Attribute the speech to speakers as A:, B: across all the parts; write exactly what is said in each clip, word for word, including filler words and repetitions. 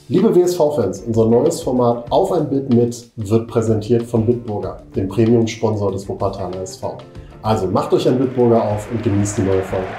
A: Liebe W S V-Fans, unser neues Format Auf ein Bit mit wird präsentiert von Bitburger, dem Premium-Sponsor des Wuppertaler S V. Also macht euch ein Bitburger auf und genießt die neue Folge.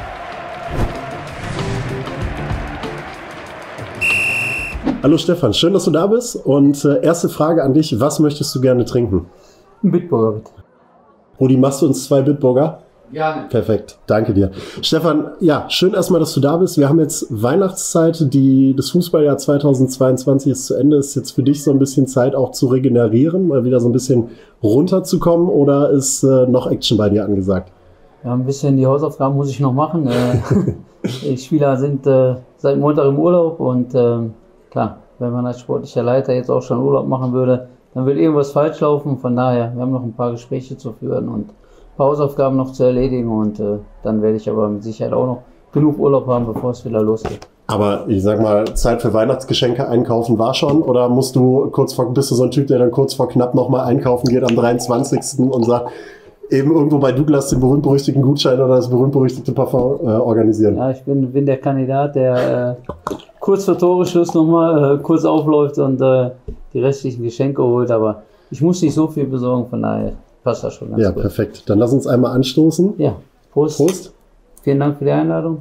A: Hallo Stefan, schön, dass du da bist. Und äh, erste Frage an dich, was möchtest du gerne trinken?
B: Ein Bitburger bitte.
A: Rudi, machst du uns zwei Bitburger?
B: Ja.
A: Perfekt, danke dir. Stefan, ja, schön erstmal, dass du da bist. Wir haben jetzt Weihnachtszeit, die, das Fußballjahr zweitausendzweiundzwanzig ist zu Ende. Ist jetzt für dich so ein bisschen Zeit auch zu regenerieren, mal wieder so ein bisschen runterzukommen, oder ist äh, noch Action bei dir angesagt?
B: Ja, ein bisschen die Hausaufgaben muss ich noch machen. äh, die Spieler sind äh, seit Montag im Urlaub und äh, klar, wenn man als sportlicher Leiter jetzt auch schon Urlaub machen würde, dann wird irgendwas falsch laufen. Von daher, wir haben noch ein paar Gespräche zu führen und Hausaufgaben noch zu erledigen und äh, dann werde ich aber mit Sicherheit auch noch genug Urlaub haben, bevor es wieder losgeht.
A: Aber ich sag mal, Zeit für Weihnachtsgeschenke einkaufen war schon, oder musst du kurz vor, bist du so ein Typ, der dann kurz vor knapp nochmal einkaufen geht am dreiundzwanzigsten und sagt, eben irgendwo bei Douglas den berühmt-berüchtigten Gutschein oder das berühmt-berüchtigte Parfum äh, organisieren?
B: Ja, ich bin, bin der Kandidat, der äh, kurz vor Toreschluss nochmal äh, kurz aufläuft und äh, die restlichen Geschenke holt, aber ich muss nicht so viel besorgen, von daher passt das schon ganz
A: ja,
B: gut.
A: Perfekt. Dann lass uns einmal anstoßen.
B: Ja, Prost.
A: Prost.
B: Vielen Dank für die Einladung.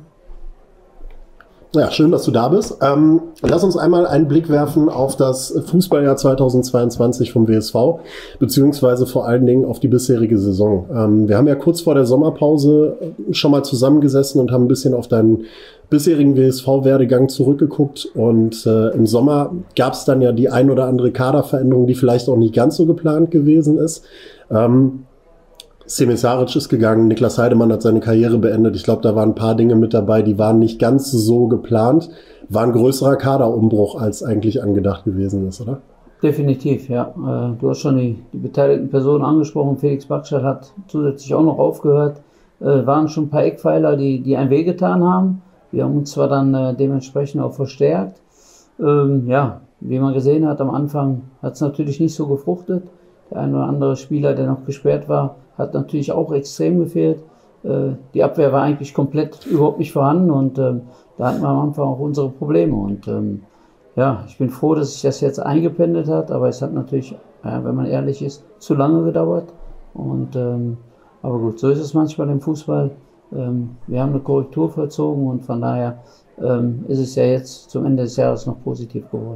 A: Ja, schön, dass du da bist. Ähm, lass uns einmal einen Blick werfen auf das Fußballjahr zweitausendzweiundzwanzig vom W S V, beziehungsweise vor allen Dingen auf die bisherige Saison. Ähm, wir haben ja kurz vor der Sommerpause schon mal zusammengesessen und haben ein bisschen auf deinen bisherigen W S V-Werdegang zurückgeguckt, und äh, im Sommer gab es dann ja die ein oder andere Kaderveränderung, die vielleicht auch nicht ganz so geplant gewesen ist. Ähm, Semir Saric ist gegangen, Niklas Heidemann hat seine Karriere beendet. Ich glaube, da waren ein paar Dinge mit dabei, die waren nicht ganz so geplant. War ein größerer Kaderumbruch, als eigentlich angedacht gewesen ist, oder?
B: Definitiv, ja. Äh, du hast schon die, die beteiligten Personen angesprochen. Felix Backstadt hat zusätzlich auch noch aufgehört. Äh, waren schon ein paar Eckpfeiler, die, die ein wehgetan haben. Wir haben uns zwar dann äh, dementsprechend auch verstärkt. Ähm, ja, wie man gesehen hat, am Anfang hat es natürlich nicht so gefruchtet. Der ein oder andere Spieler, der noch gesperrt war, hat natürlich auch extrem gefehlt. Äh, die Abwehr war eigentlich komplett überhaupt nicht vorhanden und ähm, da hatten wir am Anfang auch unsere Probleme. Und ähm, ja, ich bin froh, dass sich das jetzt eingependelt hat, aber es hat natürlich, ja, wenn man ehrlich ist, zu lange gedauert. Und, ähm, aber gut, so ist es manchmal im Fußball. Ähm, wir haben eine Korrektur vollzogen und von daher ähm, ist es ja jetzt zum Ende des Jahres noch positiv geworden.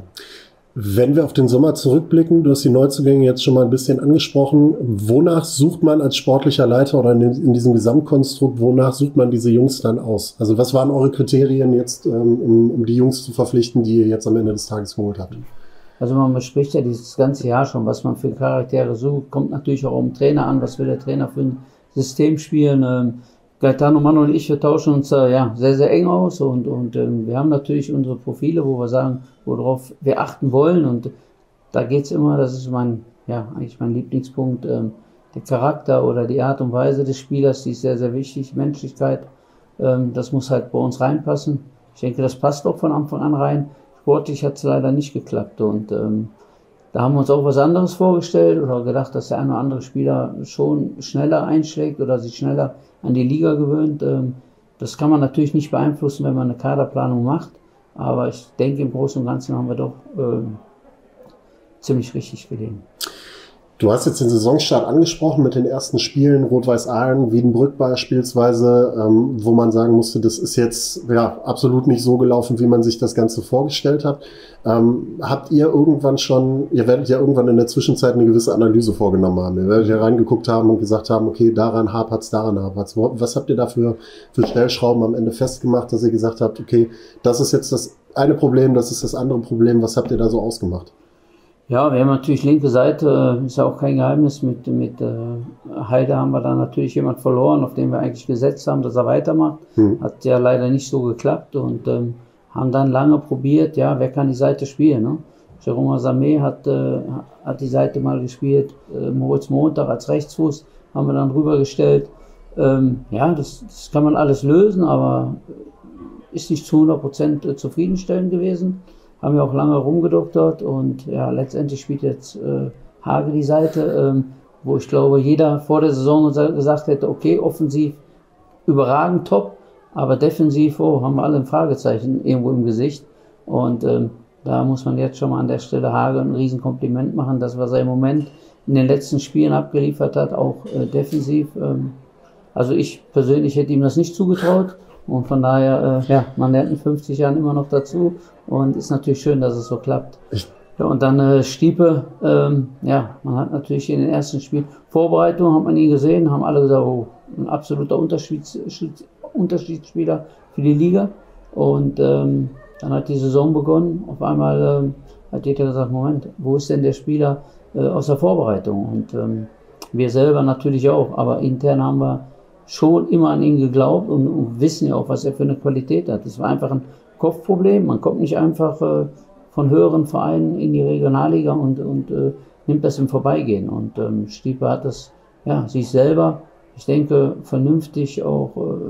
A: Wenn wir auf den Sommer zurückblicken, du hast die Neuzugänge jetzt schon mal ein bisschen angesprochen, wonach sucht man als sportlicher Leiter oder in, in diesem Gesamtkonstrukt, wonach sucht man diese Jungs dann aus? Also was waren eure Kriterien jetzt, ähm, um, um die Jungs zu verpflichten, die ihr jetzt am Ende des Tages geholt habt?
B: Also man bespricht ja dieses ganze Jahr schon, was man für Charaktere sucht, kommt natürlich auch um den Trainer an, was will der Trainer für ein System spielen. Ähm, Gaetano, Mann und ich, wir tauschen uns äh, ja, sehr, sehr eng aus und, und ähm, wir haben natürlich unsere Profile, wo wir sagen, worauf wir achten wollen, und da geht es immer, das ist mein, ja, eigentlich mein Lieblingspunkt, ähm, der Charakter oder die Art und Weise des Spielers, die ist sehr, sehr wichtig, Menschlichkeit, ähm, das muss halt bei uns reinpassen. Ich denke, das passt auch von Anfang an rein. Sportlich hat es leider nicht geklappt und ähm, da haben wir uns auch was anderes vorgestellt oder gedacht, dass der eine oder andere Spieler schon schneller einschlägt oder sich schneller an die Liga gewöhnt. Das kann man natürlich nicht beeinflussen, wenn man eine Kaderplanung macht. Aber ich denke, im Großen und Ganzen haben wir doch äh, ziemlich richtig gelegen.
A: Du hast jetzt den Saisonstart angesprochen mit den ersten Spielen, Rot-Weiß Aalen, Wiedenbrück beispielsweise, ähm, wo man sagen musste, das ist jetzt ja absolut nicht so gelaufen, wie man sich das Ganze vorgestellt hat. Ähm, habt ihr irgendwann schon, ihr werdet ja irgendwann in der Zwischenzeit eine gewisse Analyse vorgenommen haben. Ihr werdet ja reingeguckt haben und gesagt haben, okay, daran hapert's, daran hapert's. Was habt ihr dafür für Stellschrauben am Ende festgemacht, dass ihr gesagt habt, okay, das ist jetzt das eine Problem, das ist das andere Problem. Was habt ihr da so ausgemacht?
B: Ja, wir haben natürlich linke Seite, ist ja auch kein Geheimnis, mit, mit äh, Heide haben wir da natürlich jemand verloren, auf den wir eigentlich gesetzt haben, dass er weitermacht. Hm. Hat ja leider nicht so geklappt und ähm, haben dann lange probiert, ja, wer kann die Seite spielen, ne? Jérôme Samé hat, äh, hat die Seite mal gespielt, äh, Moritz Montag als Rechtsfuß haben wir dann rübergestellt. Ähm, ja, das, das kann man alles lösen, aber ist nicht zu hundert Prozent zufriedenstellend gewesen. Haben wir auch lange rumgedoktert und ja, letztendlich spielt jetzt äh, Hage die Seite, ähm, wo ich glaube, jeder vor der Saison gesagt hätte, okay, offensiv überragend top, aber defensiv, oh, haben wir alle ein Fragezeichen irgendwo im Gesicht. Und ähm, da muss man jetzt schon mal an der Stelle Hage ein Riesenkompliment machen, das, was er im Moment in den letzten Spielen abgeliefert hat, auch äh, defensiv. Ähm, also ich persönlich hätte ihm das nicht zugetraut und von daher, äh, ja, man lernt in fünfzig Jahren immer noch dazu und ist natürlich schön, dass es so klappt. Ich Ja, und dann äh, Stiepe, ähm, ja, man hat natürlich in den ersten Spielen Vorbereitung, hat man ihn gesehen, haben alle gesagt, oh, ein absoluter Unterschieds, Unterschiedsspieler für die Liga. Und ähm, dann hat die Saison begonnen, auf einmal ähm, hat jeder gesagt, Moment, wo ist denn der Spieler äh, aus der Vorbereitung? Und ähm, wir selber natürlich auch, aber intern haben wir schon immer an ihn geglaubt und, und wissen ja auch, was er für eine Qualität hat. Das war einfach ein Kopfproblem, man kommt nicht einfach äh, von höheren Vereinen in die Regionalliga und, und äh, nimmt das im Vorbeigehen. Und ähm, Stiepe hat das ja, sich selber, ich denke, vernünftig auch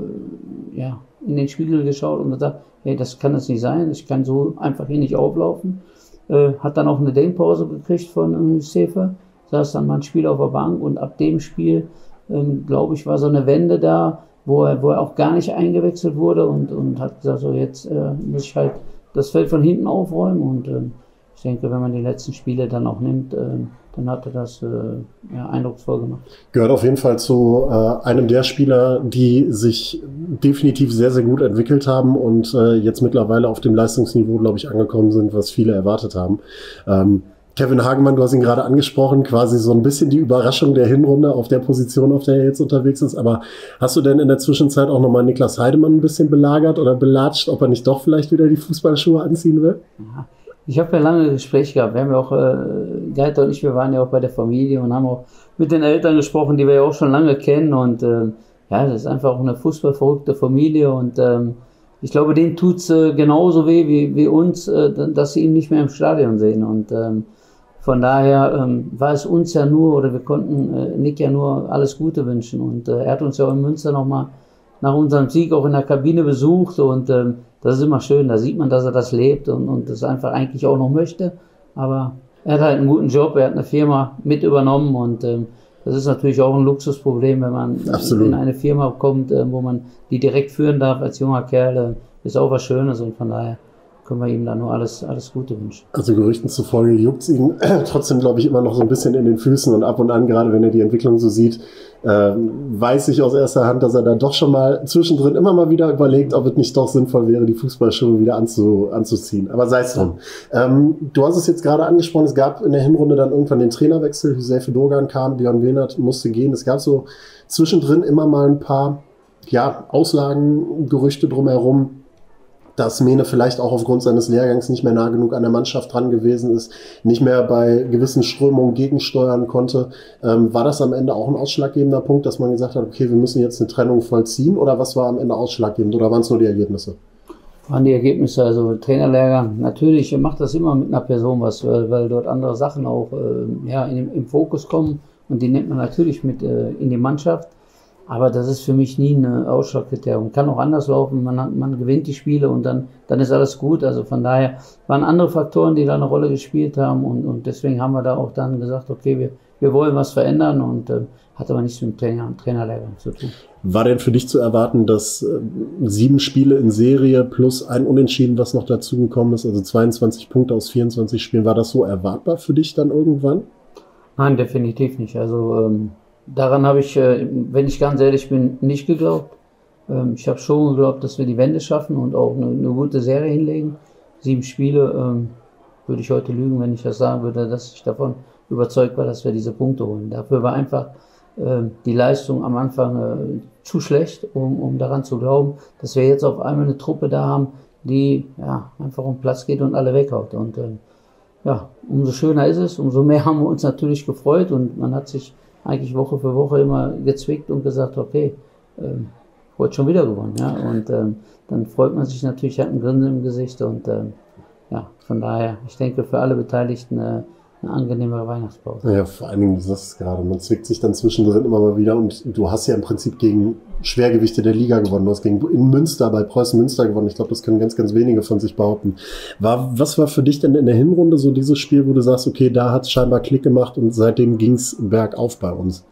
B: äh, ja, in den Spiegel geschaut und gesagt, hey, das kann es nicht sein, ich kann so einfach hier nicht auflaufen. Äh, hat dann auch eine Denkpause gekriegt von äh, Sefer, saß dann mal ein Spiel auf der Bank und ab dem Spiel, ähm, glaube ich, war so eine Wende da, wo er, wo er auch gar nicht eingewechselt wurde und, und hat gesagt, so jetzt äh, muss ich halt das Feld von hinten aufräumen und äh, ich denke, wenn man die letzten Spiele dann auch nimmt, äh, dann hat er das äh, ja, eindrucksvoll gemacht.
A: Gehört auf jeden Fall zu äh, einem der Spieler, die sich definitiv sehr, sehr gut entwickelt haben und äh, jetzt mittlerweile auf dem Leistungsniveau, glaube ich, angekommen sind, was viele erwartet haben. Ähm, Kevin Hagemann, du hast ihn gerade angesprochen, quasi so ein bisschen die Überraschung der Hinrunde auf der Position, auf der er jetzt unterwegs ist. Aber hast du denn in der Zwischenzeit auch nochmal Niklas Heidemann ein bisschen belagert oder belatscht, ob er nicht doch vielleicht wieder die Fußballschuhe anziehen will?
B: Ja, ich habe ja lange Gespräche gehabt. Wir haben ja auch, äh, Geiter und ich, wir waren ja auch bei der Familie und haben auch mit den Eltern gesprochen, die wir ja auch schon lange kennen. Und äh, ja, das ist einfach auch eine fußballverrückte Familie und ähm, ich glaube, denen tut's äh, genauso weh wie, wie uns, äh, dass sie ihn nicht mehr im Stadion sehen. Und ähm, Von daher ähm, war es uns ja nur, oder wir konnten äh, Nick ja nur alles Gute wünschen. Und äh, er hat uns ja auch in Münster nochmal nach unserem Sieg auch in der Kabine besucht. Und ähm, das ist immer schön, da sieht man, dass er das lebt und, und das einfach eigentlich auch noch möchte. Aber er hat halt einen guten Job, er hat eine Firma mit übernommen und ähm, das ist natürlich auch ein Luxusproblem, wenn man Absolut. in eine Firma kommt, äh, wo man die direkt führen darf als junger Kerl. Äh, ist auch was Schönes und von daher können wir ihm da nur alles, alles Gute wünschen.
A: Also Gerüchten zufolge juckt es ihn trotzdem, glaube ich, immer noch so ein bisschen in den Füßen und ab und an, gerade wenn er die Entwicklung so sieht, äh, weiß ich aus erster Hand, dass er dann doch schon mal zwischendrin immer mal wieder überlegt, ob es nicht doch sinnvoll wäre, die Fußballschuhe wieder anzu, anzuziehen. Aber sei es drum. Ja. Ähm, du hast es jetzt gerade angesprochen, es gab in der Hinrunde dann irgendwann den Trainerwechsel, Hüseyin Dogan kam, Björn Wehnert musste gehen. Es gab so zwischendrin immer mal ein paar ja, Auslagen, Gerüchte drumherum, dass Mene vielleicht auch aufgrund seines Lehrgangs nicht mehr nah genug an der Mannschaft dran gewesen ist, nicht mehr bei gewissen Strömungen gegensteuern konnte. Ähm, war das am Ende auch ein ausschlaggebender Punkt, dass man gesagt hat, okay, wir müssen jetzt eine Trennung vollziehen, oder was war am Ende ausschlaggebend, oder waren es nur die Ergebnisse?
B: Waren die Ergebnisse, also Trainerlehrgang, natürlich macht das immer mit einer Person was, weil, weil dort andere Sachen auch äh, ja, in, im Fokus kommen und die nimmt man natürlich mit äh, in die Mannschaft. Aber das ist für mich nie ein Ausschlagkriterium. Kann auch anders laufen, man, hat, man gewinnt die Spiele und dann, dann ist alles gut. Also von daher waren andere Faktoren, die da eine Rolle gespielt haben und, und deswegen haben wir da auch dann gesagt, okay, wir, wir wollen was verändern und äh, hat aber nichts mit dem Trainer, Trainerlehrgang zu tun.
A: War denn für dich zu erwarten, dass äh, sieben Spiele in Serie plus ein Unentschieden, was noch dazugekommen ist, also zweiundzwanzig Punkte aus vierundzwanzig Spielen, war das so erwartbar für dich dann irgendwann?
B: Nein, definitiv nicht. Also ähm, Daran habe ich, wenn ich ganz ehrlich bin, nicht geglaubt. Ich habe schon geglaubt, dass wir die Wende schaffen und auch eine, eine gute Serie hinlegen. Sieben Spiele, ähm, würde ich heute lügen, wenn ich das sagen würde, dass ich davon überzeugt war, dass wir diese Punkte holen. Dafür war einfach äh, die Leistung am Anfang äh, zu schlecht, um, um daran zu glauben, dass wir jetzt auf einmal eine Truppe da haben, die ja, einfach um Platz geht und alle weghaut. Und äh, ja, umso schöner ist es, umso mehr haben wir uns natürlich gefreut und man hat sich eigentlich Woche für Woche immer gezwickt und gesagt, okay, ähm, heute schon wieder gewonnen. Ja? Und ähm, dann freut man sich natürlich, hat ein Grinsen im Gesicht und ähm, ja, von daher, ich denke für alle Beteiligten äh, eine angenehmere Weihnachtspause.
A: Ja, vor allen Dingen, du sagst es gerade, man zwickt sich dann zwischendrin immer mal wieder und du hast ja im Prinzip gegen Schwergewichte der Liga gewonnen. Du hast gegen in Münster, bei Preußen Münster gewonnen. Ich glaube, das können ganz, ganz wenige von sich behaupten. War, was war für dich denn in der Hinrunde so dieses Spiel, wo du sagst, okay, da hat es scheinbar Klick gemacht und seitdem ging es bergauf bei uns?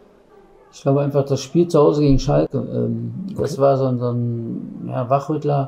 B: Ich glaube einfach, das Spiel zu Hause gegen Schalke, ähm, okay. das war so ein, so ein ja, Wachrüttler,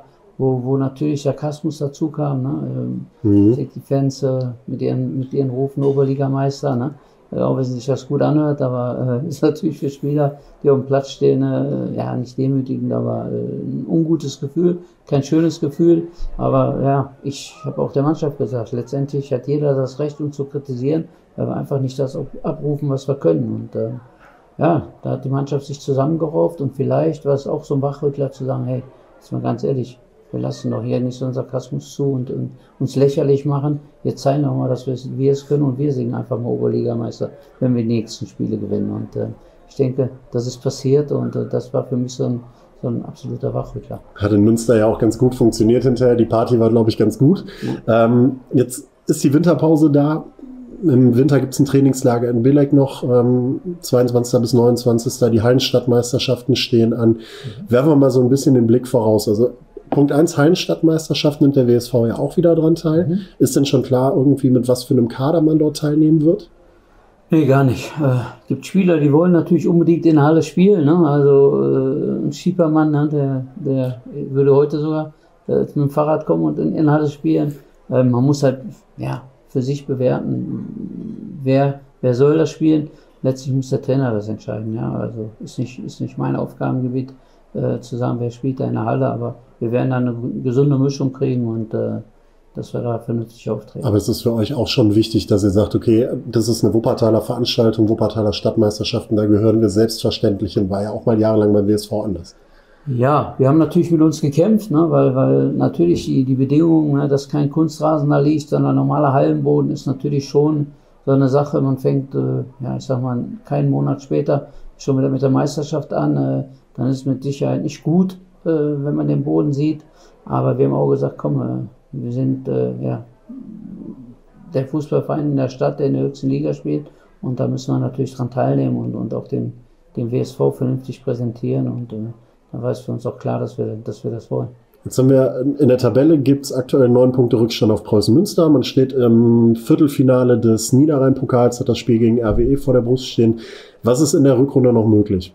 B: wo, wo natürlich Sarkasmus dazu kam. Ne? Ähm,
A: Mhm.
B: Die Fans äh, mit, ihren, mit ihren Rufen Oberligameister, ne? Äh, auch wenn sich das gut anhört, aber äh, ist natürlich für Spieler, die auf dem Platz stehen, äh, ja, nicht demütigend, aber äh, ein ungutes Gefühl, kein schönes Gefühl. Aber ja, ich habe auch der Mannschaft gesagt, letztendlich hat jeder das Recht, uns zu kritisieren, weil wir einfach nicht das abrufen, was wir können. Und äh, ja, da hat die Mannschaft sich zusammengerauft und vielleicht war es auch so ein Wachrüttler zu sagen, hey, jetzt mal ganz ehrlich, wir lassen doch hier nicht so einen Sarkasmus zu und, und uns lächerlich machen. Wir zeigen doch mal, dass wir es, wir es können und wir singen einfach mal Oberligameister, wenn wir die nächsten Spiele gewinnen. Und äh, ich denke, das ist passiert und äh, das war für mich so ein, so ein absoluter Wachrüttler.
A: Hat in Münster ja auch ganz gut funktioniert hinterher. Die Party war, glaube ich, ganz gut. Ja. Ähm, jetzt ist die Winterpause da. Im Winter gibt es ein Trainingslager in Belek noch, ähm, zweiundzwanzigsten bis neunundzwanzigsten Die Hallenstadtmeisterschaften stehen an. Mhm. Werfen wir mal so ein bisschen den Blick voraus. Also Punkt eins, Hallenstadtmeisterschaft nimmt der W S V ja auch wieder dran teil. Mhm. Ist denn schon klar irgendwie, mit was für einem Kader man dort teilnehmen wird?
B: Nee, gar nicht. Es äh, gibt Spieler, die wollen natürlich unbedingt in der Halle spielen. Ne? Also äh, ein Schiepermann, ne? der, der würde heute sogar äh, mit dem Fahrrad kommen und in, in der Halle spielen. Äh, man muss halt ja, für sich bewerten, wer, wer soll das spielen. Letztlich muss der Trainer das entscheiden. Ja? Also ist nicht, ist nicht mein Aufgabengebiet, äh, zu sagen, wer spielt da in der Halle, aber wir werden dann eine gesunde Mischung kriegen und äh, dass wir da vernünftig auftreten.
A: Aber es ist für euch auch schon wichtig, dass ihr sagt, okay, das ist eine Wuppertaler Veranstaltung, Wuppertaler Stadtmeisterschaften, da gehören wir selbstverständlich hin, war ja auch mal jahrelang beim W S V anders.
B: Ja, wir haben natürlich mit uns gekämpft, ne, weil, weil natürlich die, die Bedingungen, ne, dass kein Kunstrasen da liegt, sondern normaler Hallenboden ist natürlich schon so eine Sache. Man fängt, äh, ja, ich sag mal, keinen Monat später schon wieder mit der Meisterschaft an, äh, dann ist es mit Sicherheit nicht gut, äh, wenn man den Boden sieht. Aber wir haben auch gesagt, komm, äh, wir sind äh, ja, der Fußballverein in der Stadt, der in der höchsten Liga spielt. Und da müssen wir natürlich dran teilnehmen und, und auch den, den W S V vernünftig präsentieren. Und äh, dann war es für uns auch klar, dass wir, dass wir das wollen.
A: Jetzt haben wir in der Tabelle gibt es aktuell neun Punkte Rückstand auf Preußen Münster. Man steht im Viertelfinale des Niederrhein-Pokals, hat das Spiel gegen R W E vor der Brust stehen. Was ist in der Rückrunde noch möglich?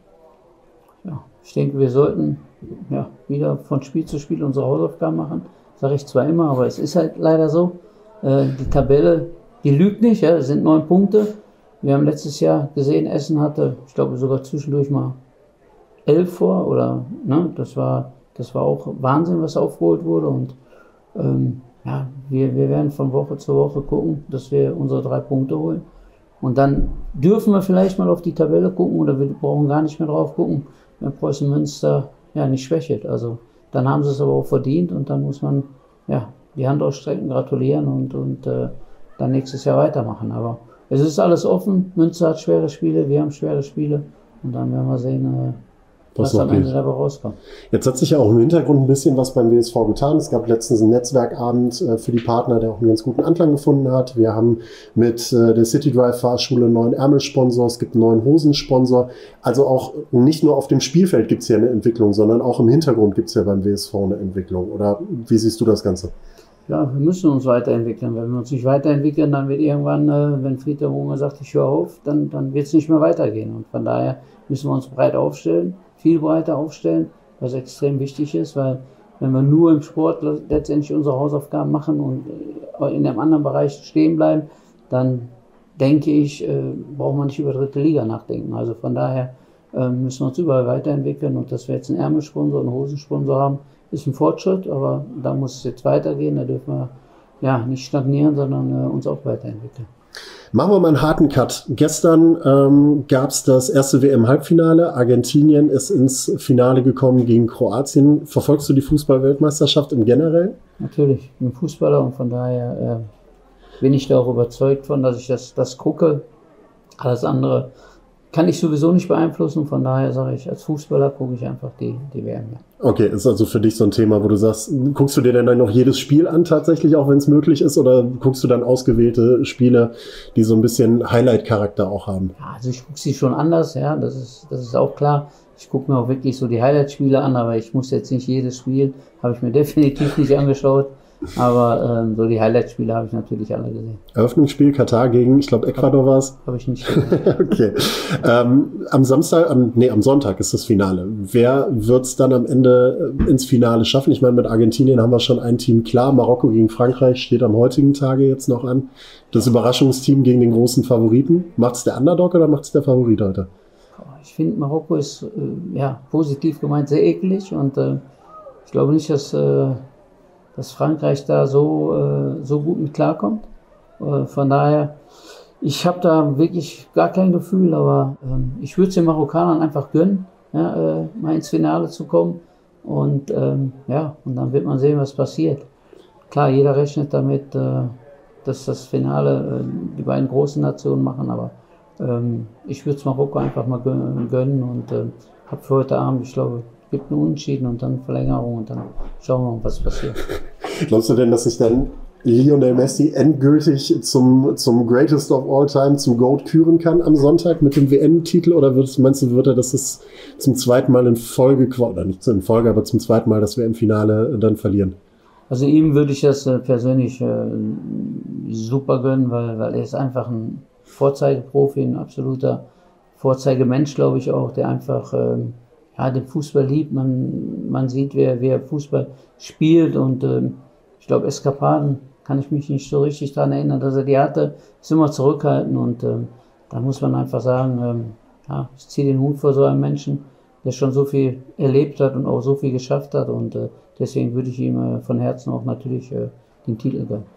B: Ja, ich denke, wir sollten ja, wieder von Spiel zu Spiel unsere Hausaufgaben machen. Sage ich zwar immer, aber es ist halt leider so. Äh, die Tabelle, die lügt nicht, ja, es sind neun Punkte. Wir haben letztes Jahr gesehen, Essen hatte, ich glaube sogar zwischendurch mal elf vor. Oder, ne, das war, das war auch Wahnsinn, was aufgeholt wurde. Und ähm, ja, wir, wir werden von Woche zu Woche gucken, dass wir unsere drei Punkte holen. Und dann dürfen wir vielleicht mal auf die Tabelle gucken oder wir brauchen gar nicht mehr drauf gucken, wenn Preußen Münster ja nicht schwächelt. Also dann haben sie es aber auch verdient und dann muss man ja die Hand ausstrecken, gratulieren und, und äh, dann nächstes Jahr weitermachen. Aber es ist alles offen. Münster hat schwere Spiele, wir haben schwere Spiele und dann werden wir sehen, äh, was, was am Ende dabei rauskommt.
A: Jetzt hat sich ja auch im Hintergrund ein bisschen was beim W S V getan. Es gab letztens einen Netzwerkabend äh, für die Partner, der auch einen ganz guten Anklang gefunden hat. Wir haben mit äh, der City Drive Fahrschule einen neuen Ärmelsponsor, es gibt einen neuen Hosensponsor. Also auch nicht nur auf dem Spielfeld gibt es ja eine Entwicklung, sondern auch im Hintergrund gibt es ja beim W S V eine Entwicklung. Oder wie siehst du das Ganze?
B: Ja, wir müssen uns weiterentwickeln. Wenn wir uns nicht weiterentwickeln, dann wird irgendwann, äh, wenn Frieder Runge sagt, ich höre auf, dann, dann wird es nicht mehr weitergehen. Und von daher müssen wir uns breit aufstellen, viel breiter aufstellen, was extrem wichtig ist, weil wenn wir nur im Sport letztendlich unsere Hausaufgaben machen und in einem anderen Bereich stehen bleiben, dann denke ich, äh, braucht man nicht über dritte Liga nachdenken. Also von daher äh, müssen wir uns überall weiterentwickeln und dass wir jetzt einen Ärmelsponsor, einen Hosensponsor haben, ist ein Fortschritt, aber da muss es jetzt weitergehen, da dürfen wir ja nicht stagnieren, sondern äh, uns auch weiterentwickeln.
A: Machen wir mal einen harten Cut. Gestern ähm, gab es das erste W M-Halbfinale. Argentinien ist ins Finale gekommen gegen Kroatien. Verfolgst du die Fußball-Weltmeisterschaft im Generellen?
B: Natürlich, ich bin Fußballer und von daher äh, bin ich da auch überzeugt von, dass ich das, das gucke. Alles andere kann ich sowieso nicht beeinflussen. Von daher sage ich, als Fußballer gucke ich einfach die, die W M. Ja.
A: Okay, ist also für dich so ein Thema, wo du sagst, guckst du dir denn dann noch jedes Spiel an tatsächlich, auch wenn es möglich ist, oder guckst du dann ausgewählte Spiele, die so ein bisschen Highlight-Charakter auch haben?
B: Ja, also ich gucke sie schon anders, ja, das ist, das ist auch klar. Ich gucke mir auch wirklich so die Highlight-Spiele an, aber ich muss jetzt nicht jedes Spiel, habe ich mir definitiv nicht angeschaut. Aber ähm, so die Highlight-Spiele habe ich natürlich alle gesehen.
A: Eröffnungsspiel Katar gegen, ich glaube, Ecuador war es.
B: Habe ich nicht gesehen.
A: Okay. Ähm, am Samstag, am, nee, am Sonntag ist das Finale. Wer wird es dann am Ende ins Finale schaffen? Ich meine, mit Argentinien haben wir schon ein Team klar. Marokko gegen Frankreich steht am heutigen Tage jetzt noch an. Das Überraschungsteam gegen den großen Favoriten. Macht es der Underdog oder macht es der Favorit heute?
B: Ich finde, Marokko ist, äh, ja, positiv gemeint, sehr eklig. Und äh, ich glaube nicht, dass... Äh, dass Frankreich da so, äh, so gut mit klarkommt. Äh, von daher, ich habe da wirklich gar kein Gefühl, aber ähm, ich würde es den Marokkanern einfach gönnen, ja, äh, mal ins Finale zu kommen. Und ähm, ja, und dann wird man sehen, was passiert. Klar, jeder rechnet damit, äh, dass das Finale äh, die beiden großen Nationen machen, aber ähm, ich würde es Marokko einfach mal gönnen und äh, habe für heute Abend, ich glaube, gibt einen Unentschieden und dann Verlängerung und dann schauen wir mal, was passiert.
A: Glaubst du denn, dass sich dann Lionel Messi endgültig zum, zum Greatest of All Time, zum GOAT küren kann am Sonntag mit dem W M-Titel? Oder würdest, meinst du, wird er das ist zum zweiten Mal in Folge, oder nicht in Folge, aber zum zweiten Mal das W M-Finale dann verlieren?
B: Also ihm würde ich das äh, persönlich äh, super gönnen, weil, weil er ist einfach ein Vorzeigeprofi, ein absoluter Vorzeigemensch, glaube ich auch, der einfach... Äh, ja, den Fußball liebt, man, man sieht, wer, wer Fußball spielt und ähm, ich glaube, Eskapaden kann ich mich nicht so richtig daran erinnern, dass er die hatte, ist immer zurückhaltend und ähm, da muss man einfach sagen, ähm, ja, ich ziehe den Hut vor so einem Menschen, der schon so viel erlebt hat und auch so viel geschafft hat und äh, deswegen würde ich ihm äh, von Herzen auch natürlich äh, den Titel gönnen.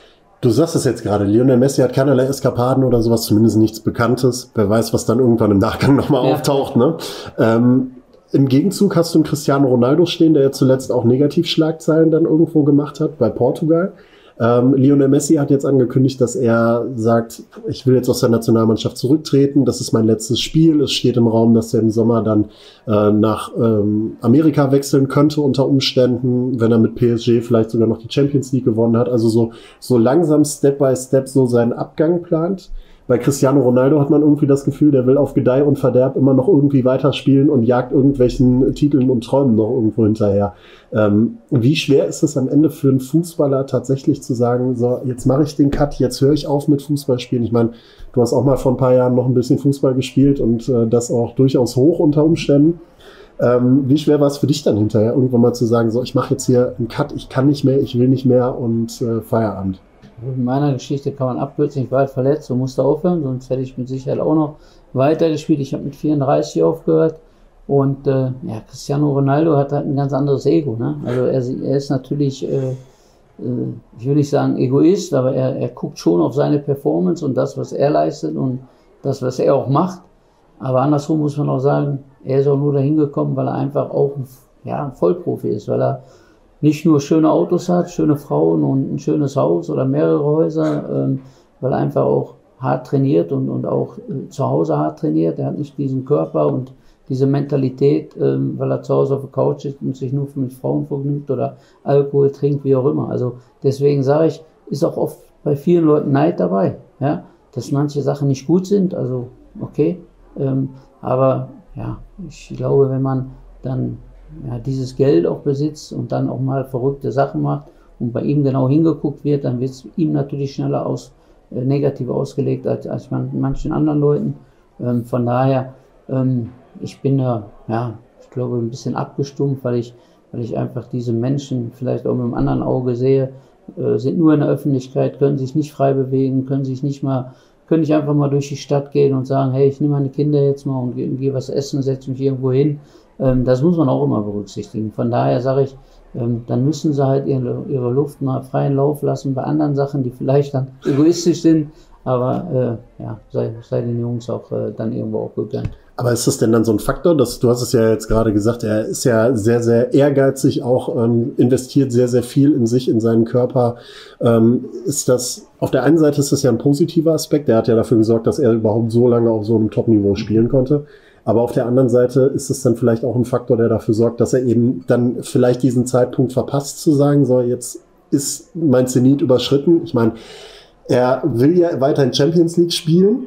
A: Du sagst es jetzt gerade, Lionel Messi hat keinerlei Eskapaden oder sowas, zumindest nichts Bekanntes. Wer weiß, was dann irgendwann im Nachgang nochmal ja. auftaucht, ne? Ähm, Im Gegenzug hast du einen Cristiano Ronaldo stehen, der ja zuletzt auch Negativschlagzeilen dann irgendwo gemacht hat bei Portugal. Ähm, Lionel Messi hat jetzt angekündigt, dass er sagt, ich will jetzt aus der Nationalmannschaft zurücktreten, das ist mein letztes Spiel. Es steht im Raum, dass er im Sommer dann äh, nach ähm, Amerika wechseln könnte unter Umständen, wenn er mit P S G vielleicht sogar noch die Champions League gewonnen hat. Also so, so langsam Step by Step so seinen Abgang plant. Bei Cristiano Ronaldo hat man irgendwie das Gefühl, der will auf Gedeih und Verderb immer noch irgendwie weiterspielen und jagt irgendwelchen Titeln und Träumen noch irgendwo hinterher. Ähm, wie schwer ist es am Ende für einen Fußballer tatsächlich zu sagen, so, jetzt mache ich den Cut, jetzt höre ich auf mit Fußballspielen. Ich meine, du hast auch mal vor ein paar Jahren noch ein bisschen Fußball gespielt und äh, das auch durchaus hoch unter Umständen. Ähm, wie schwer war es für dich dann hinterher, irgendwann mal zu sagen, so, ich mache jetzt hier einen Cut, ich kann nicht mehr, ich will nicht mehr und äh, Feierabend?
B: In meiner Geschichte kann man abkürzen, ich war halt verletzt und musste aufhören, sonst hätte ich mit Sicherheit auch noch weitergespielt. Ich habe mit vierunddreißig aufgehört und äh, ja, Cristiano Ronaldo hat halt ein ganz anderes Ego. Ne? Also er, er ist natürlich, äh, äh, ich will nicht sagen Egoist, aber er, er guckt schon auf seine Performance und das, was er leistet und das, was er auch macht. Aber andersrum muss man auch sagen, er ist auch nur dahin gekommen, weil er einfach auch ein, ja, ein Vollprofi ist, weil er nicht nur schöne Autos hat, schöne Frauen und ein schönes Haus oder mehrere Häuser, ähm, weil er einfach auch hart trainiert und, und auch äh, zu Hause hart trainiert. Er hat nicht diesen Körper und diese Mentalität, ähm, weil er zu Hause auf der Couch ist und sich nur mit Frauen vergnügt oder Alkohol trinkt, wie auch immer. Also deswegen sage ich, ist auch oft bei vielen Leuten Neid dabei, ja, dass manche Sachen nicht gut sind, also okay, ähm, aber ja, ich glaube, wenn man dann ja, dieses Geld auch besitzt und dann auch mal verrückte Sachen macht und bei ihm genau hingeguckt wird, dann wird es ihm natürlich schneller aus, äh, negativ ausgelegt als, als man, manchen anderen Leuten. Ähm, von daher, ähm, ich bin da, ja, ich glaube, ein bisschen abgestumpft, weil ich, weil ich einfach diese Menschen vielleicht auch mit einem anderen Auge sehe, äh, sind nur in der Öffentlichkeit, können sich nicht frei bewegen, können sich nicht mal, können nicht einfach mal durch die Stadt gehen und sagen, hey, ich nehme meine Kinder jetzt mal und gehe geh was essen, setze mich irgendwo hin. Das muss man auch immer berücksichtigen. Von daher sage ich, dann müssen sie halt ihre, ihre Luft mal freien Lauf lassen bei anderen Sachen, die vielleicht dann egoistisch sind, aber äh, ja, sei, sei den Jungs auch äh, dann irgendwo auch gegönnt. Aber ist das denn dann so ein Faktor, dass, du hast es ja jetzt gerade gesagt, er ist ja sehr, sehr ehrgeizig, auch ähm, investiert sehr, sehr viel in sich, in seinen Körper. Ähm, ist das, auf der einen Seite ist das ja ein positiver Aspekt, der hat ja dafür gesorgt, dass er überhaupt so lange auf so einem Top-Niveau spielen konnte. Aber auf der anderen Seite ist es dann vielleicht auch ein Faktor, der dafür sorgt, dass er eben dann vielleicht diesen Zeitpunkt verpasst, zu sagen, so, jetzt ist mein Zenit überschritten. Ich meine, er will ja weiterhin Champions League spielen.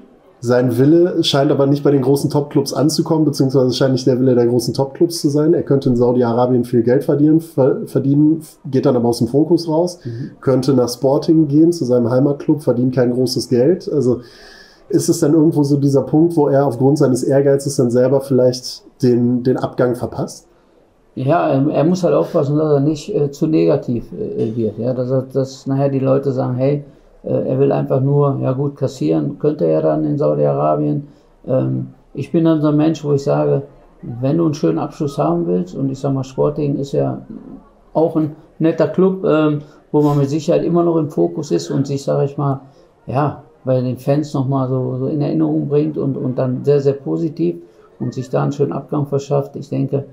A: Sein Wille scheint aber nicht bei den großen Top-Clubs anzukommen, beziehungsweise scheint nicht der Wille der großen Top-Clubs zu sein. Er könnte in Saudi-Arabien viel Geld verdienen, verdienen, geht dann aber aus dem Fokus raus, mhm. könnte nach Sporting gehen, zu seinem Heimatclub, verdient kein großes Geld. Also ist es dann irgendwo so dieser Punkt, wo er aufgrund seines Ehrgeizes dann selber vielleicht den, den Abgang verpasst?
B: Ja, er muss halt aufpassen, dass er nicht äh, zu negativ äh, wird. Ja? Dass, er, dass nachher die Leute sagen, hey, äh, er will einfach nur, ja gut, kassieren, könnte er dann in Saudi-Arabien. Ähm, ich bin dann so ein Mensch, wo ich sage, wenn du einen schönen Abschluss haben willst, und ich sag mal, Sporting ist ja auch ein netter Club, ähm, wo man mit Sicherheit immer noch im Fokus ist und sich, sage ich mal, ja, bei den Fans nochmal so, so in Erinnerung bringt und, und dann sehr, sehr positiv und sich da einen schönen Abgang verschafft. Ich denke,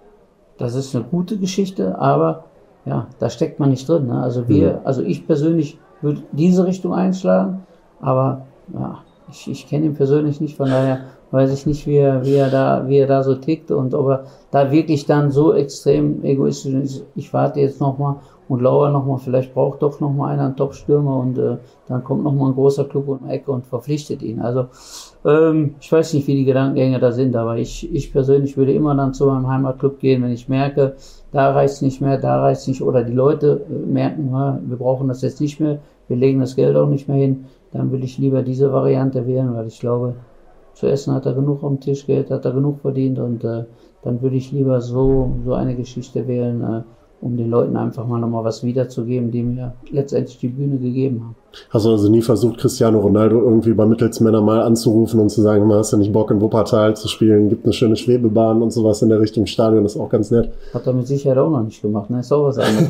B: das ist eine gute Geschichte, aber ja, da steckt man nicht drin. Ne? Also wir, also ich persönlich würde diese Richtung einschlagen, aber ja, ich, ich kenne ihn persönlich nicht, von daher weiß ich nicht, wie er, wie er da, wie er da so tickt und ob er da wirklich dann so extrem egoistisch ist. Ich warte jetzt nochmal und lauere nochmal, vielleicht braucht doch nochmal einer einen Top-Stürmer und äh, dann kommt nochmal ein großer Club um die Ecke und verpflichtet ihn. Also ähm, ich weiß nicht, wie die Gedankengänge da sind, aber ich, ich persönlich würde immer dann zu meinem Heimatclub gehen, wenn ich merke, da reicht es nicht mehr, da reicht es nicht, oder die Leute äh, merken, ja, wir brauchen das jetzt nicht mehr, wir legen das Geld auch nicht mehr hin, dann will ich lieber diese Variante wählen, weil ich glaube, zu essen hat er genug am Tisch, Geld hat er genug verdient und äh, dann würde ich lieber so, so eine Geschichte wählen, äh, um den Leuten einfach mal nochmal was wiederzugeben, die mir letztendlich die Bühne gegeben haben.
A: Hast du also nie versucht, Cristiano Ronaldo irgendwie bei Mittelsmännern mal anzurufen und zu sagen, hast du nicht Bock in Wuppertal zu spielen, gibt eine schöne Schwebebahn und sowas in der Richtung Stadion, das ist auch ganz nett.
B: Hat er mit Sicherheit auch noch nicht gemacht, ne? Ist auch was anderes.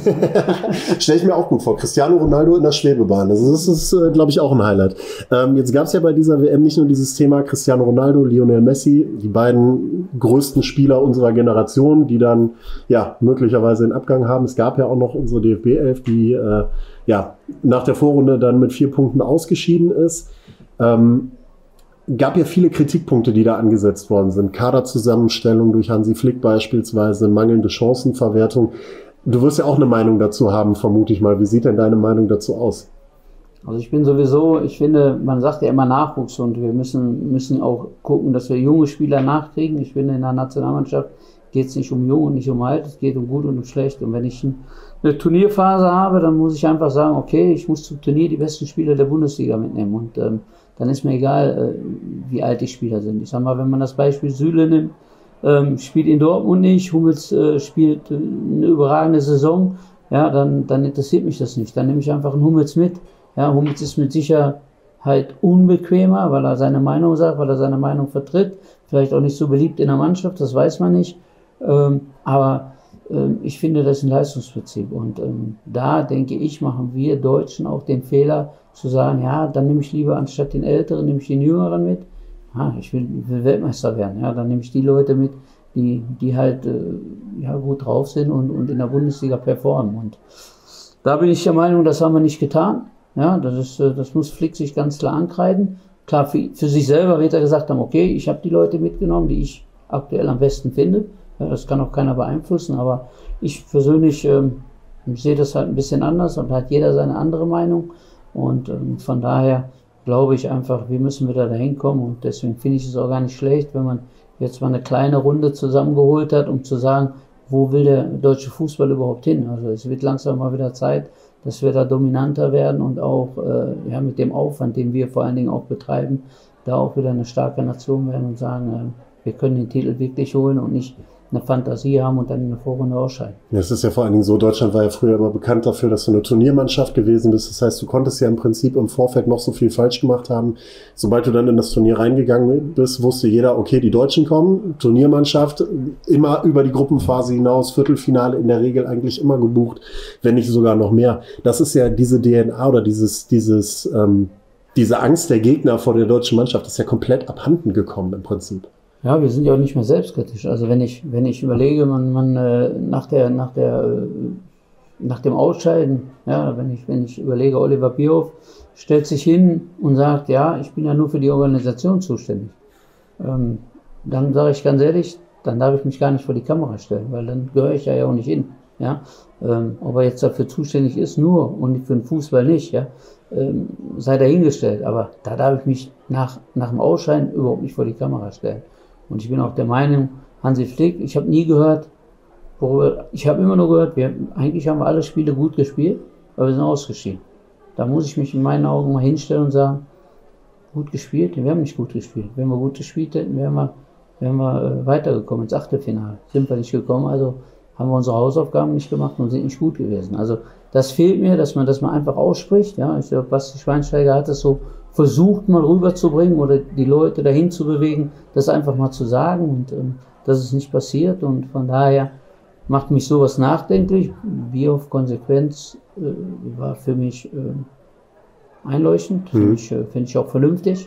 A: Stell ich mir auch gut vor, Cristiano Ronaldo in der Schwebebahn, also das ist, äh, glaube ich, auch ein Highlight. Ähm, jetzt gab es ja bei dieser W M nicht nur dieses Thema Cristiano Ronaldo, Lionel Messi, die beiden größten Spieler unserer Generation, die dann ja möglicherweise den Abgang haben. Es gab ja auch noch unsere D F B elf, die äh, ja, nach der Vorrunde dann mit vier Punkten ausgeschieden ist. Ähm, gab ja viele Kritikpunkte, die da angesetzt worden sind. Kaderzusammenstellung durch Hansi Flick beispielsweise, mangelnde Chancenverwertung. Du wirst ja auch eine Meinung dazu haben, vermute ich mal. Wie sieht denn deine Meinung dazu aus?
B: Also ich bin sowieso, ich finde, man sagt ja immer Nachwuchs und wir müssen, müssen auch gucken, dass wir junge Spieler nachkriegen. Ich finde, in der Nationalmannschaft geht es nicht um jung und nicht um alt, es geht um gut und um schlecht. Und wenn ich ein eine Turnierphase habe, dann muss ich einfach sagen, okay, ich muss zum Turnier die besten Spieler der Bundesliga mitnehmen und ähm, dann ist mir egal, äh, wie alt die Spieler sind. Ich sag mal, wenn man das Beispiel Süle nimmt, ähm, spielt in Dortmund nicht, Hummels äh, spielt äh, eine überragende Saison, ja, dann, dann interessiert mich das nicht. Dann nehme ich einfach einen Hummels mit. Ja, Hummels ist mit Sicherheit unbequemer, weil er seine Meinung sagt, weil er seine Meinung vertritt, vielleicht auch nicht so beliebt in der Mannschaft, das weiß man nicht, ähm, aber ich finde, das ist ein Leistungsprinzip und ähm, da denke ich, machen wir Deutschen auch den Fehler zu sagen, ja, dann nehme ich lieber anstatt den Älteren, nehme ich den Jüngeren mit. Ja, ich will, will Weltmeister werden, ja, dann nehme ich die Leute mit, die, die halt äh, ja, gut drauf sind und, und in der Bundesliga performen. Und da bin ich der Meinung, das haben wir nicht getan. Ja, das ist, äh, das muss Flick sich ganz klar ankreiden. Klar, für, für sich selber wird er gesagt haben, okay, ich habe die Leute mitgenommen, die ich aktuell am besten finde. Ja, das kann auch keiner beeinflussen, aber ich persönlich ähm, ich sehe das halt ein bisschen anders und hat jeder seine andere Meinung und ähm, von daher glaube ich einfach, wir müssen wieder dahin kommen und deswegen finde ich es auch gar nicht schlecht, wenn man jetzt mal eine kleine Runde zusammengeholt hat, um zu sagen, wo will der deutsche Fußball überhaupt hin? Also es wird langsam mal wieder Zeit, dass wir da dominanter werden und auch äh, ja, mit dem Aufwand, den wir vor allen Dingen auch betreiben, da auch wieder eine starke Nation werden und sagen, äh, wir können den Titel wirklich holen und nicht eine Fantasie haben und dann in der Vorrunde ausscheiden.
A: Ja, es ist ja vor allen Dingen so, Deutschland war ja früher immer bekannt dafür, dass du eine Turniermannschaft gewesen bist. Das heißt, du konntest ja im Prinzip im Vorfeld noch so viel falsch gemacht haben. Sobald du dann in das Turnier reingegangen bist, wusste jeder, okay, die Deutschen kommen, Turniermannschaft, immer über die Gruppenphase hinaus, Viertelfinale in der Regel eigentlich immer gebucht, wenn nicht sogar noch mehr. Das ist ja diese D N A oder dieses, dieses, ähm, diese Angst der Gegner vor der deutschen Mannschaft ist ja komplett abhanden gekommen im Prinzip.
B: Ja, wir sind ja auch nicht mehr selbstkritisch. Also wenn ich, wenn ich überlege, man, man äh, nach der, nach der, äh, nach dem Ausscheiden, ja, wenn ich, wenn ich überlege, Oliver Bierhoff stellt sich hin und sagt, ja, ich bin ja nur für die Organisation zuständig. Ähm, dann sage ich ganz ehrlich, dann darf ich mich gar nicht vor die Kamera stellen, weil dann gehöre ich ja auch nicht hin. Ja? Ähm, ob er jetzt dafür zuständig ist, nur und für den Fußball nicht, ja? ähm, sei dahingestellt. Aber da darf ich mich nach, nach dem Ausscheiden überhaupt nicht vor die Kamera stellen. Und ich bin auch der Meinung, Hansi Flick, ich habe nie gehört, worüber, ich habe immer nur gehört, wir, eigentlich haben wir alle Spiele gut gespielt, aber wir sind ausgeschieden. Da muss ich mich in meinen Augen mal hinstellen und sagen, gut gespielt? Wir haben nicht gut gespielt. Wenn wir gut gespielt hätten, wären wir, wären wir äh, weitergekommen ins Achtelfinale. Sind wir nicht gekommen, also haben wir unsere Hausaufgaben nicht gemacht und sind nicht gut gewesen. Also das fehlt mir, dass man das mal einfach ausspricht. Ja, ich glaube, Basti Schweinsteiger hat es so versucht mal rüberzubringen oder die Leute dahin zu bewegen, das einfach mal zu sagen und ähm, das ist nicht passiert und von daher macht mich sowas nachdenklich. Wie auf Konsequenz äh, war für mich äh, einleuchtend, mhm. finde ich, äh, find ich auch vernünftig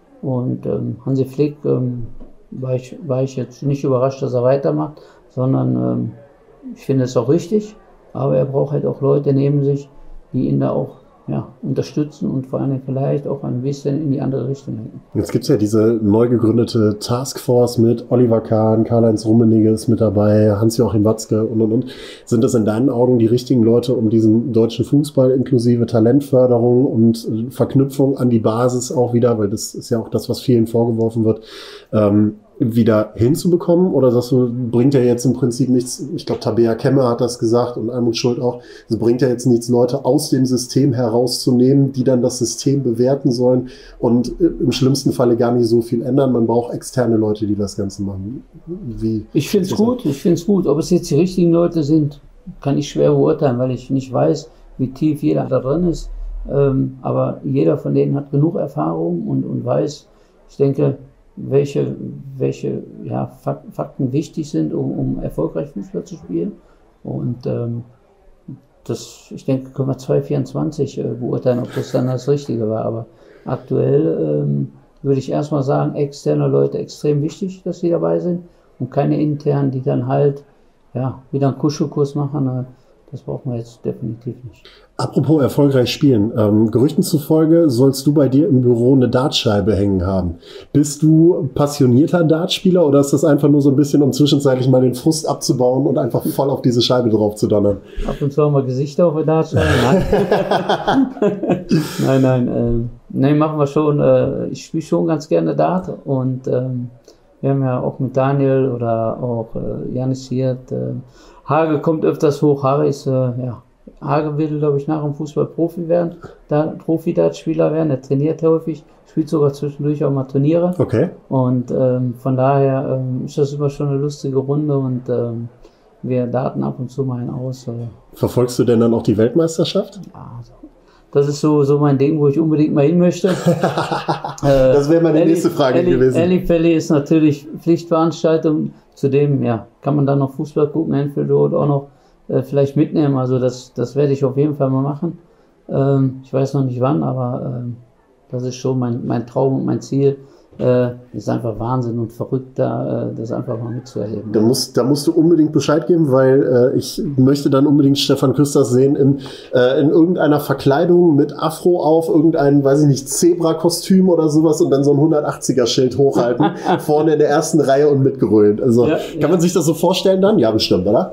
B: und ähm, Hansi Flick ähm, war, ich, war ich jetzt nicht überrascht, dass er weitermacht, sondern ähm, ich finde es auch richtig, aber er braucht halt auch Leute neben sich, die ihn da auch ja, unterstützen und vor allem vielleicht auch ein bisschen in die andere Richtung lenken.
A: Jetzt gibt es ja diese neu gegründete Taskforce mit Oliver Kahn, Karl-Heinz Rummenigge ist mit dabei, Hans-Joachim Watzke und und und. Sind das in deinen Augen die richtigen Leute, um diesen deutschen Fußball inklusive Talentförderung und Verknüpfung an die Basis auch wieder, weil das ist ja auch das, was vielen vorgeworfen wird, ähm, wieder hinzubekommen? Oder sagst du, bringt ja jetzt im Prinzip nichts, ich glaube Tabea Kemmer hat das gesagt und Almut Schuld auch, es bringt ja jetzt nichts, Leute aus dem System herauszunehmen, die dann das System bewerten sollen und im schlimmsten Falle gar nicht so viel ändern. Man braucht externe Leute, die das Ganze machen. Wie
B: ich finde es gut, ich finde es gut. Ob es jetzt die richtigen Leute sind, kann ich schwer beurteilen, weil ich nicht weiß, wie tief jeder da drin ist. Ähm, aber jeder von denen hat genug Erfahrung und, und weiß, ich denke, welche, welche ja, Fakten wichtig sind, um, um erfolgreich Fußball zu spielen. Und ähm, das, ich denke, können wir zwanzig vierundzwanzig äh, beurteilen, ob das dann das Richtige war. Aber aktuell ähm, würde ich erstmal sagen, externe Leute extrem wichtig, dass sie dabei sind und keine internen, die dann halt ja, wieder einen Kuschelkurs machen. Äh, das brauchen wir jetzt definitiv nicht.
A: Apropos erfolgreich spielen. Ähm, Gerüchten zufolge sollst du bei dir im Büro eine Dartscheibe hängen haben. Bist du passionierter Dartspieler oder ist das einfach nur so ein bisschen, um zwischenzeitlich mal den Frust abzubauen und einfach voll auf diese Scheibe drauf zu donnern?
B: Ab und zu haben wir Gesichter auf der Dartscheibe. Nein, nein, nein. Äh, nein, machen wir schon. Äh, ich spiele schon ganz gerne Dart und ähm, wir haben ja auch mit Daniel oder auch äh, Janis hier. Äh, Hage kommt öfters hoch. Hage ist, äh, ja, Hage will, glaube ich, nach dem Fußball Profi werden, da, Profi-Dartspieler werden. Er trainiert häufig, spielt sogar zwischendurch auch mal Turniere.
A: Okay. Und
B: ähm, von daher ähm, ist das immer schon eine lustige Runde und ähm, wir daten ab und zu mal einen aus. Äh.
A: Verfolgst du denn dann auch die Weltmeisterschaft?
B: Ja, also, das ist so, so mein Ding, wo ich unbedingt mal hin möchte. äh,
A: das wäre meine Elli, nächste Frage
B: Elli,
A: gewesen.
B: Ellipelli ist natürlich Pflichtveranstaltung. Zudem ja, kann man dann noch Fußball gucken, Anfield Road auch noch äh, vielleicht mitnehmen. Also das, das werde ich auf jeden Fall mal machen. Ähm, ich weiß noch nicht wann, aber ähm, das ist schon mein, mein Traum und mein Ziel. Äh, ist einfach Wahnsinn und verrückt, da, äh, das einfach mal mitzuerleben.
A: Da musst, da musst du unbedingt Bescheid geben, weil äh, ich möchte dann unbedingt Stefan Küsters sehen in, äh, in irgendeiner Verkleidung mit Afro auf, irgendein, weiß ich nicht, Zebra-Kostüm oder sowas und dann so ein hundertachtziger-Schild hochhalten, vorne in der ersten Reihe und mitgerollt. Also ja, kann ja. man sich das so vorstellen dann? Ja, bestimmt, oder?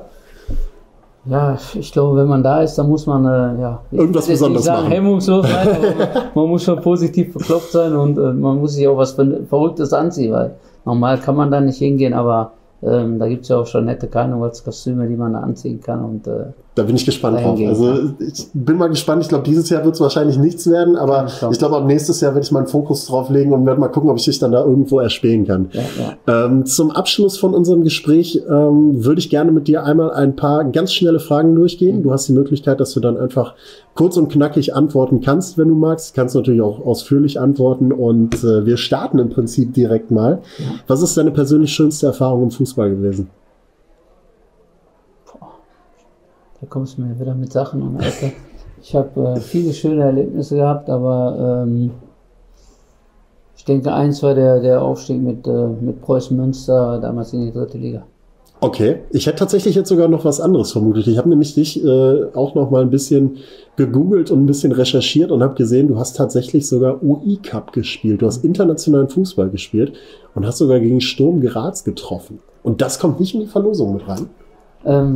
B: Ja, ich glaube, wenn man da ist, dann muss man äh, ja,
A: irgendwas
B: ich
A: Besonderes
B: nicht sagen,
A: machen.
B: Hemmungslos sein, aber man, man muss schon positiv bekloppt sein und äh, man muss sich auch was Verrücktes anziehen, weil normal kann man da nicht hingehen, aber ähm, da gibt es ja auch schon nette Karnevalskostüme, die man da anziehen kann. Und, äh,
A: da bin ich gespannt drauf. Also ich bin mal gespannt. Ich glaube, dieses Jahr wird es wahrscheinlich nichts werden, aber ja, ich glaube, ab nächstes Jahr werde ich meinen Fokus drauf legen und werde mal gucken, ob ich dich dann da irgendwo erspähen kann. Ja, ja. Ähm, zum Abschluss von unserem Gespräch ähm, würde ich gerne mit dir einmal ein paar ganz schnelle Fragen durchgehen. Du hast die Möglichkeit, dass du dann einfach kurz und knackig antworten kannst, wenn du magst. Du kannst natürlich auch ausführlich antworten und äh, wir starten im Prinzip direkt mal. Ja. Was ist deine persönlich schönste Erfahrung im Fußball gewesen?
B: Da kommst du mir wieder mit Sachen um. Alter. Ich habe äh, viele schöne Erlebnisse gehabt, aber ähm, ich denke, eins war der, der Aufstieg mit, äh, mit Preußen Münster, damals in die dritte Liga.
A: Okay, ich hätte tatsächlich jetzt sogar noch was anderes vermutet. Ich habe nämlich dich äh, auch noch mal ein bisschen gegoogelt und ein bisschen recherchiert und habe gesehen, du hast tatsächlich sogar U I-Cup gespielt. Du hast internationalen Fußball gespielt und hast sogar gegen Sturm Graz getroffen. Und das kommt nicht in die Verlosung mit rein?
B: Ähm,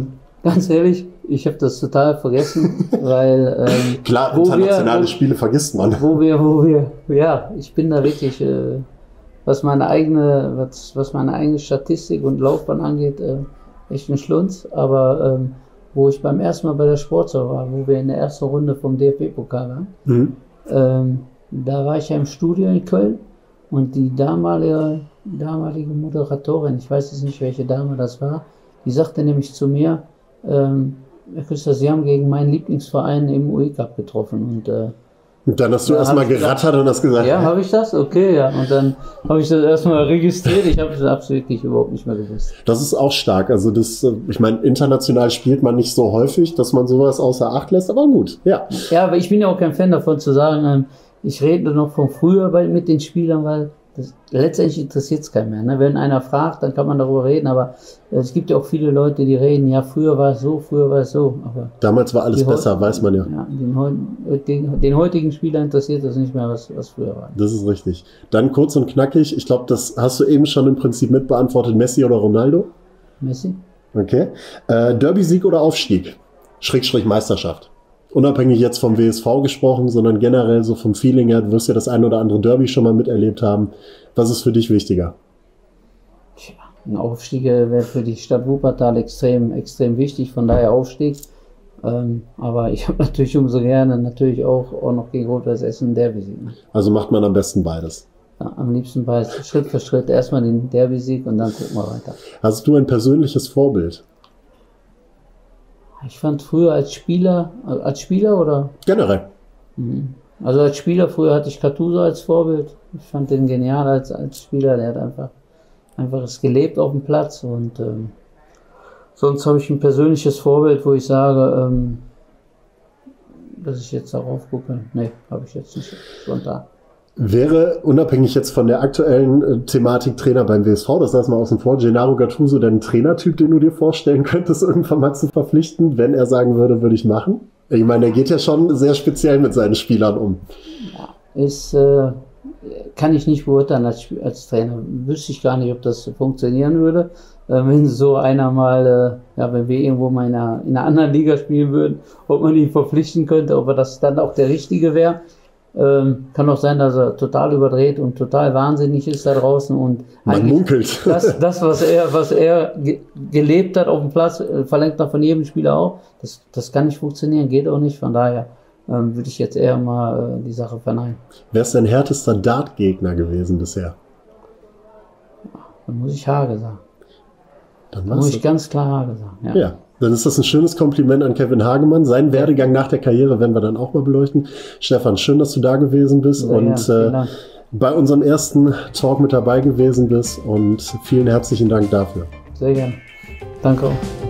B: ganz ehrlich, ich habe das total vergessen, weil ähm,
A: klar, internationale wir, wo, Spiele vergisst man.
B: Wo wir, wo wir, ja, ich bin da wirklich, äh, was meine eigene, was, was meine eigene Statistik und Laufbahn angeht, äh, echt ein Schlunz. Aber ähm, wo ich beim ersten Mal bei der Sportschau war, wo wir in der ersten Runde vom D F B-Pokal waren, mhm. ähm, da war ich ja im Studio in Köln und die damalige, damalige Moderatorin, ich weiß jetzt nicht, welche Dame das war, die sagte nämlich zu mir, ähm, Herr Küster, Sie haben gegen meinen Lieblingsverein im U E Cup getroffen. Und, äh,
A: und dann hast du erstmal gerattert und hast gesagt.
B: Ja, habe ich das? Okay, ja. Und dann habe ich das erstmal registriert. Ich habe das wirklich überhaupt nicht mehr gewusst.
A: Das ist auch stark. Also das, ich meine, international spielt man nicht so häufig, dass man sowas außer Acht lässt, aber gut, ja.
B: Ja, aber ich bin ja auch kein Fan davon zu sagen, ähm, ich rede noch von früher bei, mit den Spielern, weil das, letztendlich interessiert es keinen mehr. Ne? Wenn einer fragt, dann kann man darüber reden, aber äh, es gibt ja auch viele Leute, die reden, ja, früher war es so, früher war es so. Aber
A: damals war alles besser, weiß man ja.
B: ja den, den, den heutigen Spieler interessiert das nicht mehr, was, was früher war.
A: Das ist richtig. Dann kurz und knackig, ich glaube, das hast du eben schon im Prinzip mitbeantwortet, Messi oder Ronaldo?
B: Messi.
A: Okay. Äh, Derby-Sieg oder Aufstieg? Schrägstrich Meisterschaft. Unabhängig jetzt vom W S V gesprochen, sondern generell so vom Feeling her, du wirst ja das ein oder andere Derby schon mal miterlebt haben. Was ist für dich wichtiger?
B: Tja, ein Aufstieg wäre für die Stadt Wuppertal extrem, extrem wichtig, von daher Aufstieg. Ähm, aber ich habe natürlich umso gerne natürlich auch, auch noch gegen Rot-Weiß Essen einen Derby-Sieg.
A: Also macht man am besten beides?
B: Ja, am liebsten beides. Schritt für Schritt erstmal den Derby-Sieg und dann gucken wir weiter.
A: Hast du ein persönliches Vorbild?
B: Ich fand früher als Spieler, als Spieler oder?
A: Generell.
B: Also als Spieler, früher hatte ich Gattuso als Vorbild. Ich fand den genial als, als Spieler, der hat einfach, einfach es gelebt auf dem Platz und ähm, sonst habe ich ein persönliches Vorbild, wo ich sage, ähm, dass ich jetzt darauf gucke. Nee, habe ich jetzt nicht spontan.
A: Wäre, unabhängig jetzt von der aktuellen äh, Thematik Trainer beim W S V, das lassen wir außen vor, Gennaro Gattuso denn ein Trainertyp, den du dir vorstellen könntest, irgendwann mal zu verpflichten, wenn er sagen würde, würde ich machen? Ich meine, er geht ja schon sehr speziell mit seinen Spielern um.
B: Ja, ist, äh, kann ich nicht beurteilen als, als Trainer. Wüsste ich gar nicht, ob das funktionieren würde. Äh, wenn so einer mal, äh, ja, wenn wir irgendwo mal in einer, in einer anderen Liga spielen würden, ob man ihn verpflichten könnte, ob er das dann auch der Richtige wäre. Ähm, kann auch sein, dass er total überdreht und total wahnsinnig ist da draußen und
A: man munkelt.
B: Das, das, was er, was er ge gelebt hat auf dem Platz, äh, verlangt er von jedem Spieler auch. Das, das kann nicht funktionieren, geht auch nicht. Von daher ähm, würde ich jetzt eher mal äh, die Sache verneinen.
A: Wer ist dein härtester Dart-Gegner gewesen bisher?
B: Dann muss ich Hage sagen.
A: Dann
B: muss ich ganz klar Hage sagen. Ja.
A: ja. Dann ist das ein schönes Kompliment an Kevin Hagemann. Seinen Werdegang nach der Karriere werden wir dann auch mal beleuchten. Stefan, schön, dass du da gewesen bist Sehr und äh, bei unserem ersten Talk mit dabei gewesen bist und vielen herzlichen Dank dafür.
B: Sehr gerne. Danke auch.